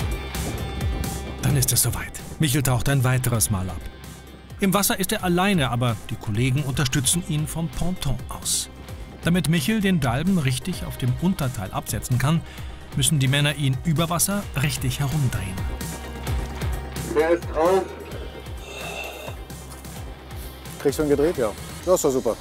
ist es soweit. Michel taucht ein weiteres Mal ab. Im Wasser ist er alleine, aber die Kollegen unterstützen ihn vom Ponton aus. Damit Michel den Dalben richtig auf dem Unterteil absetzen kann, müssen die Männer ihn über Wasser richtig herumdrehen. Wer ist drauf? Kriegst du ihn gedreht? Ja. Das ist doch super.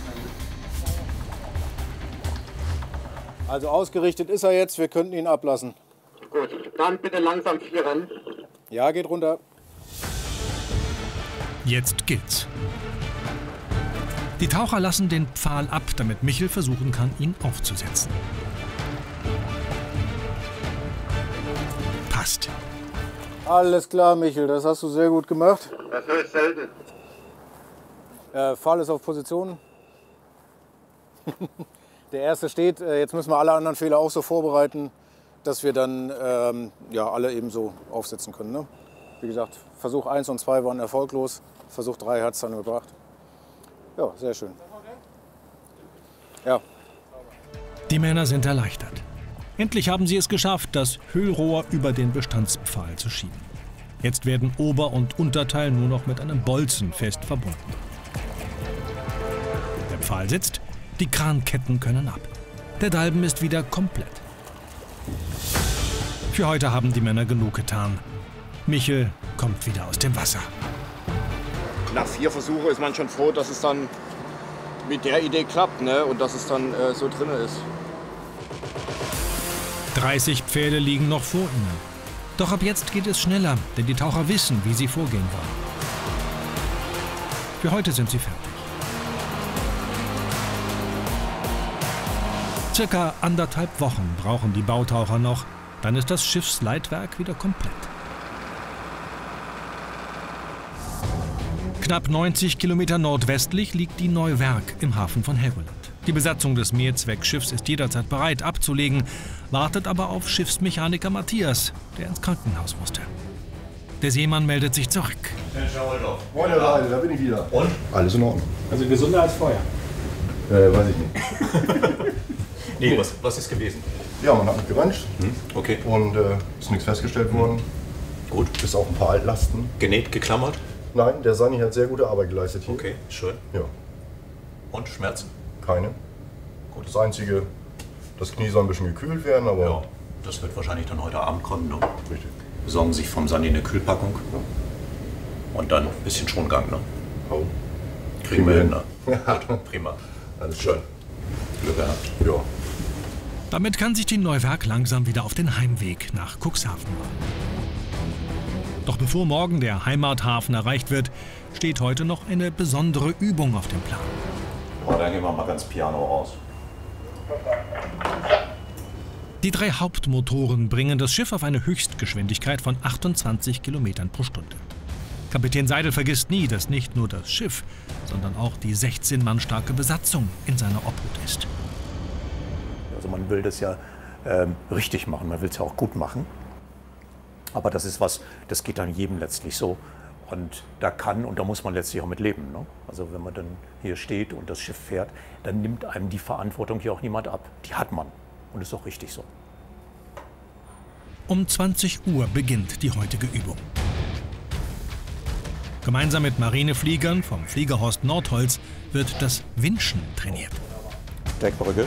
Also ausgerichtet ist er jetzt, wir könnten ihn ablassen. Gut, dann bitte langsam vieren. Ja, geht runter. Jetzt gilt's. Die Taucher lassen den Pfahl ab, damit Michel versuchen kann, ihn aufzusetzen. Passt. Alles klar, Michel, das hast du sehr gut gemacht. Das höre ich selten. Äh, Pfahl ist auf Position. Der erste steht. Jetzt müssen wir alle anderen Fehler auch so vorbereiten, dass wir dann ähm, ja, alle eben so aufsetzen können. Ne? Wie gesagt, Versuch eins und zwei waren erfolglos. Versuch drei hat es dann gebracht. Ja, sehr schön. Ja. Die Männer sind erleichtert. Endlich haben sie es geschafft, das Hüllrohr über den Bestandspfahl zu schieben. Jetzt werden Ober- und Unterteil nur noch mit einem Bolzen fest verbunden. Der Pfahl sitzt, die Kranketten können ab. Der Dalben ist wieder komplett. Für heute haben die Männer genug getan. Michel kommt wieder aus dem Wasser. Nach vier Versuchen ist man schon froh, dass es dann mit der Idee klappt, ne? Und dass es dann äh, so drin ist. dreißig Pfähle liegen noch vor ihnen. Doch ab jetzt geht es schneller, denn die Taucher wissen, wie sie vorgehen wollen. Für heute sind sie fertig. Circa anderthalb Wochen brauchen die Bautaucher noch, dann ist das Schiffsleitwerk wieder komplett. Knapp neunzig Kilometer nordwestlich liegt die Neuwerk im Hafen von Helgoland. Die Besatzung des Mehrzweckschiffs ist jederzeit bereit abzulegen, wartet aber auf Schiffsmechaniker Matthias, der ins Krankenhaus musste. Der Seemann meldet sich zurück. Moin, Herr Reide, da bin ich wieder. Und? Alles in Ordnung. Also gesünder als vorher? Äh, weiß ich nicht. Nee, was, was ist gewesen? Ja, man hat mich geröntgt. Hm, okay. Und äh, ist nichts festgestellt worden. Gut. Bis auf ein paar Altlasten. Genäht, geklammert? Nein, der Sani hat sehr gute Arbeit geleistet hier. Okay, schön. Ja. Und Schmerzen? Keine. Gut. Das Einzige, das Knie soll ein bisschen gekühlt werden, aber... Ja, das wird wahrscheinlich dann heute Abend kommen. Ne? Richtig. Besorgen sich vom Sani eine Kühlpackung. Ja. Und dann ein bisschen Schongang. Ne? Oh. Kriegen wir hin. Ne? Gut, prima. Alles schön. Glück gehabt. Ja. Damit kann sich die Neuwerk langsam wieder auf den Heimweg nach Cuxhaven machen. Doch bevor morgen der Heimathafen erreicht wird, steht heute noch eine besondere Übung auf dem Plan. Oh, dann gehen wir mal ganz piano raus. Die drei Hauptmotoren bringen das Schiff auf eine Höchstgeschwindigkeit von achtundzwanzig Kilometern pro Stunde. Kapitän Seidel vergisst nie, dass nicht nur das Schiff, sondern auch die sechzehn Mann starke Besatzung in seiner Obhut ist. Also man will das ja ähm, richtig machen, man will es ja auch gut machen. Aber das ist was, das geht dann jedem letztlich so. Und da kann und da muss man letztlich auch mit leben. Ne? Also wenn man dann hier steht und das Schiff fährt, dann nimmt einem die Verantwortung hier auch niemand ab. Die hat man und ist auch richtig so. Um zwanzig Uhr beginnt die heutige Übung. Gemeinsam mit Marinefliegern vom Fliegerhorst Nordholz wird das Winschen trainiert. Deckbrücke.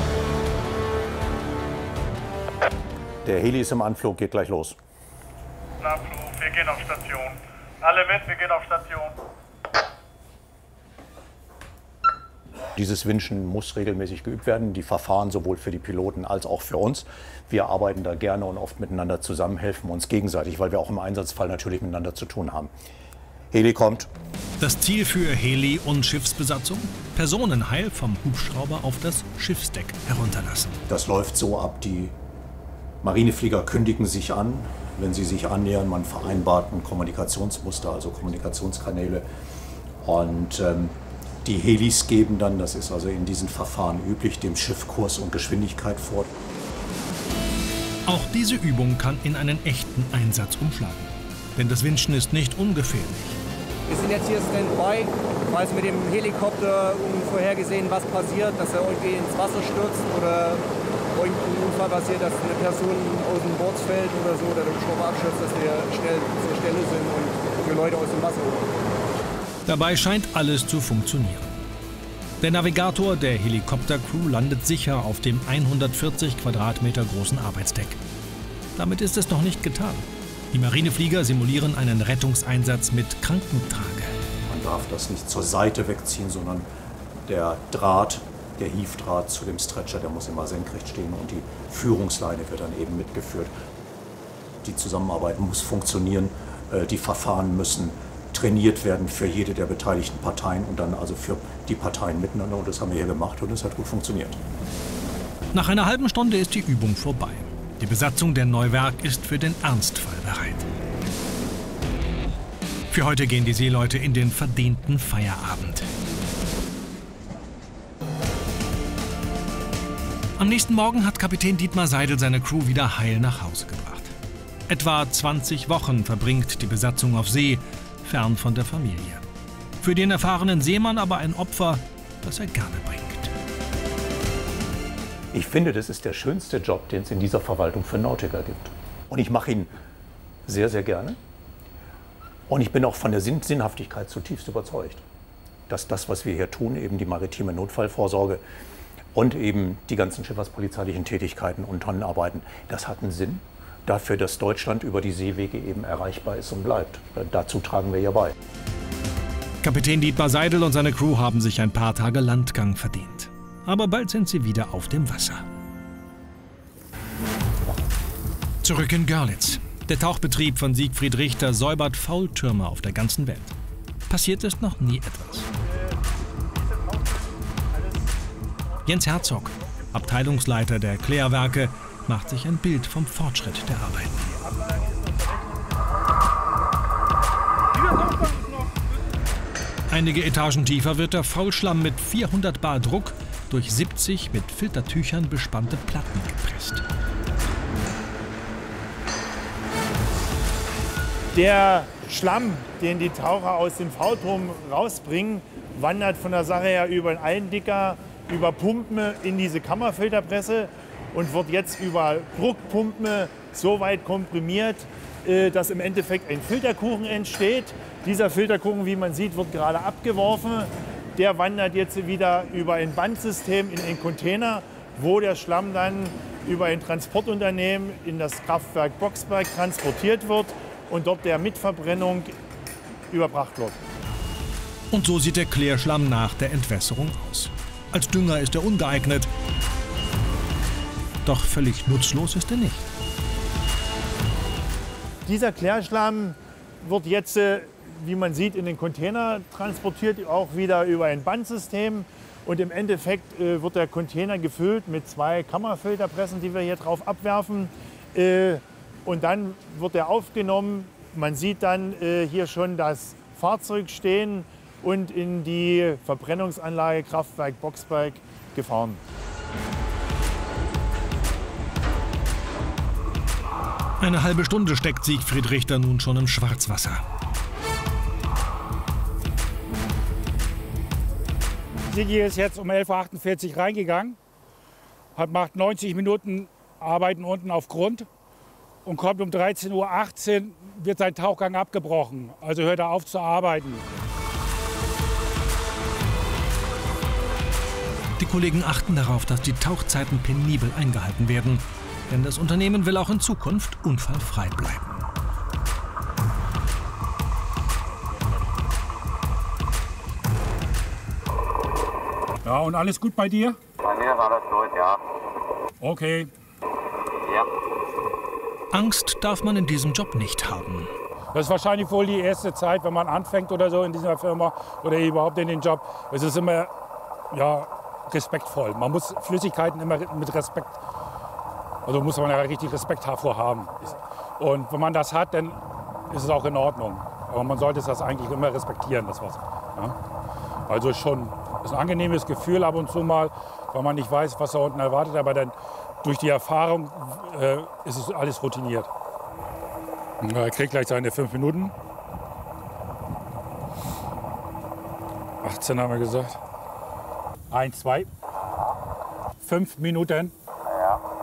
Der Heli ist im Anflug, geht gleich los. Abflug, wir gehen auf Station. Alle mit, wir gehen auf Station. Dieses Winschen muss regelmäßig geübt werden. Die Verfahren sowohl für die Piloten als auch für uns. Wir arbeiten da gerne und oft miteinander zusammen, helfen uns gegenseitig, weil wir auch im Einsatzfall natürlich miteinander zu tun haben. Heli kommt. Das Ziel für Heli und Schiffsbesatzung? Personenheil vom Hubschrauber auf das Schiffsdeck herunterlassen. Das läuft so ab, die Marineflieger kündigen sich an, wenn sie sich annähern. Man vereinbart ein Kommunikationsmuster, also Kommunikationskanäle. Und ähm, die Helis geben dann, das ist also in diesen Verfahren üblich, dem Schiff Kurs und Geschwindigkeit vor. Auch diese Übung kann in einen echten Einsatz umschlagen. Denn das Winschen ist nicht ungefährlich. Wir sind jetzt hier Standby, falls mit dem Helikopter unvorhergesehen was passiert, dass er irgendwie ins Wasser stürzt oder irgendein Unfall passiert, dass eine Person aus dem Board fällt oder so, oder der Hubschrauber abstürzt, dass wir schnell zur Stelle sind und die Leute aus dem Wasser holen. Dabei scheint alles zu funktionieren. Der Navigator der Helikoptercrew landet sicher auf dem hundertvierzig Quadratmeter großen Arbeitsdeck. Damit ist es noch nicht getan. Die Marineflieger simulieren einen Rettungseinsatz mit Krankentrage. Man darf das nicht zur Seite wegziehen, sondern der Draht, der Hiefdraht zu dem Stretcher, der muss immer senkrecht stehen und die Führungsleine wird dann eben mitgeführt. Die Zusammenarbeit muss funktionieren, die Verfahren müssen trainiert werden für jede der beteiligten Parteien und dann also für die Parteien miteinander. Und das haben wir hier gemacht und es hat gut funktioniert. Nach einer halben Stunde ist die Übung vorbei. Die Besatzung der Neuwerk ist für den Ernstfall bereit. Für heute gehen die Seeleute in den verdienten Feierabend. Am nächsten Morgen hat Kapitän Dietmar Seidel seine Crew wieder heil nach Hause gebracht. Etwa zwanzig Wochen verbringt die Besatzung auf See, fern von der Familie. Für den erfahrenen Seemann aber ein Opfer, das er gerne bringt. Ich finde, das ist der schönste Job, den es in dieser Verwaltung für Nautiker gibt. Und ich mache ihn sehr, sehr gerne. Und ich bin auch von der Sinn Sinnhaftigkeit zutiefst überzeugt, dass das, was wir hier tun, eben die maritime Notfallvorsorge und eben die ganzen schifffahrtspolizeilichen Tätigkeiten und Tonnenarbeiten, das hat einen Sinn dafür, dass Deutschland über die Seewege eben erreichbar ist und bleibt. Dazu tragen wir ja bei. Kapitän Dietmar Seidel und seine Crew haben sich ein paar Tage Landgang verdient. Aber bald sind sie wieder auf dem Wasser. Zurück in Görlitz. Der Tauchbetrieb von Siegfried Richter säubert Faultürme auf der ganzen Welt. Passiert ist noch nie etwas. Jens Herzog, Abteilungsleiter der Klärwerke, macht sich ein Bild vom Fortschritt der Arbeiten. Einige Etagen tiefer wird der Faulschlamm mit vierhundert Bar Druck durch siebzig mit Filtertüchern bespannte Platten gepresst. Der Schlamm, den die Taucher aus dem Faulturm rausbringen, wandert von der Sache her über einen Eindicker, über Pumpen in diese Kammerfilterpresse und wird jetzt über Druckpumpen so weit komprimiert, dass im Endeffekt ein Filterkuchen entsteht. Dieser Filterkuchen, wie man sieht, wird gerade abgeworfen. Der wandert jetzt wieder über ein Bandsystem in einen Container, wo der Schlamm dann über ein Transportunternehmen in das Kraftwerk Boxberg transportiert wird und dort der Mitverbrennung überbracht wird. Und so sieht der Klärschlamm nach der Entwässerung aus. Als Dünger ist er ungeeignet, doch völlig nutzlos ist er nicht. Dieser Klärschlamm wird jetzt, wie man sieht, in den Container transportiert, auch wieder über ein Bandsystem. Und im Endeffekt äh, wird der Container gefüllt mit zwei Kammerfilterpressen, die wir hier drauf abwerfen. Äh, und dann wird er aufgenommen. Man sieht dann äh, hier schon das Fahrzeug stehen und in die Verbrennungsanlage Kraftwerk Boxberg gefahren. Eine halbe Stunde steckt Siegfried Richter nun schon im Schwarzwasser. Sigi ist jetzt um elf Uhr achtundvierzig reingegangen, hat macht neunzig Minuten Arbeiten unten auf Grund und kommt um dreizehn Uhr achtzehn, wird sein Tauchgang abgebrochen. Also hört er auf zu arbeiten. Die Kollegen achten darauf, dass die Tauchzeiten penibel eingehalten werden. Denn das Unternehmen will auch in Zukunft unfallfrei bleiben. Ja, und alles gut bei dir? Bei mir war das gut, ja. Okay. Ja. Angst darf man in diesem Job nicht haben. Das ist wahrscheinlich wohl die erste Zeit, wenn man anfängt oder so in dieser Firma oder überhaupt in den Job. Es ist immer ja, respektvoll. Man muss Flüssigkeiten immer mit Respekt, also muss man ja richtig Respekt davor haben. Und wenn man das hat, dann ist es auch in Ordnung. Aber man sollte das eigentlich immer respektieren, das Wasser. Ja? Also schon, es ist ein angenehmes Gefühl ab und zu mal, weil man nicht weiß, was da unten erwartet. Aber dann durch die Erfahrung äh, ist es alles routiniert. Er kriegt gleich seine fünf Minuten. achtzehn haben wir gesagt. Eins, zwei. Fünf Minuten. Ja.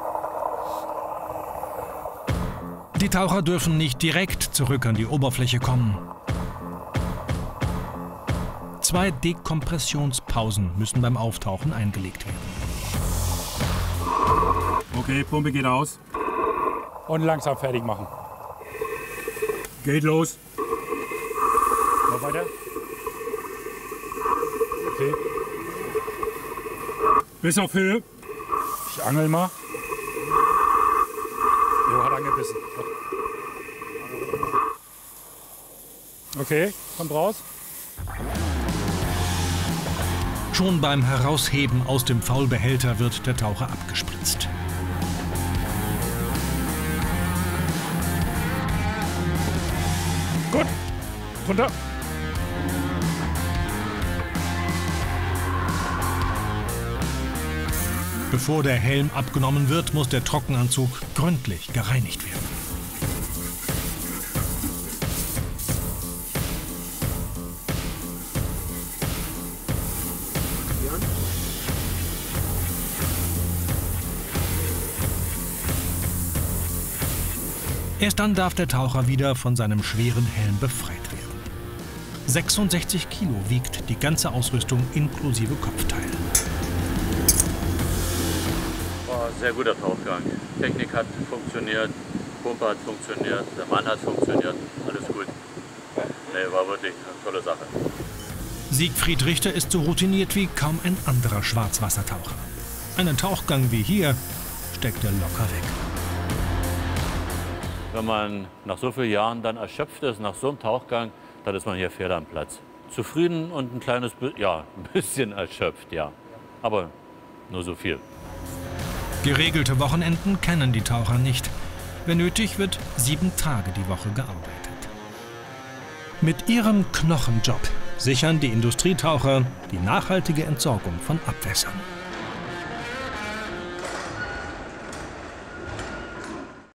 Die Taucher dürfen nicht direkt zurück an die Oberfläche kommen. Zwei Dekompressionspausen müssen beim Auftauchen eingelegt werden. Okay, Pumpe geht aus. Und langsam fertig machen. Geht los. Noch weiter. Okay. Bis auf Höhe. Ich angel mal. Jo, hat angebissen. Okay, kommt raus. Schon beim Herausheben aus dem Faulbehälter wird der Taucher abgespritzt. Gut, runter. Bevor der Helm abgenommen wird, muss der Trockenanzug gründlich gereinigt werden. Erst dann darf der Taucher wieder von seinem schweren Helm befreit werden. sechsundsechzig Kilo wiegt die ganze Ausrüstung inklusive Kopfteil. War ein sehr guter Tauchgang. Technik hat funktioniert, Pumpe hat funktioniert, der Mann hat funktioniert, alles gut. Nee, war wirklich eine tolle Sache. Siegfried Richter ist so routiniert wie kaum ein anderer Schwarzwassertaucher. Einen Tauchgang wie hier steckt er locker weg. Wenn man nach so vielen Jahren dann erschöpft ist, nach so einem Tauchgang, dann ist man hier fehl am Platz. Zufrieden und ein kleines, ja, ein bisschen erschöpft, ja. Aber nur so viel. Geregelte Wochenenden kennen die Taucher nicht. Wenn nötig, wird sieben Tage die Woche gearbeitet. Mit ihrem Knochenjob sichern die Industrietaucher die nachhaltige Entsorgung von Abwässern.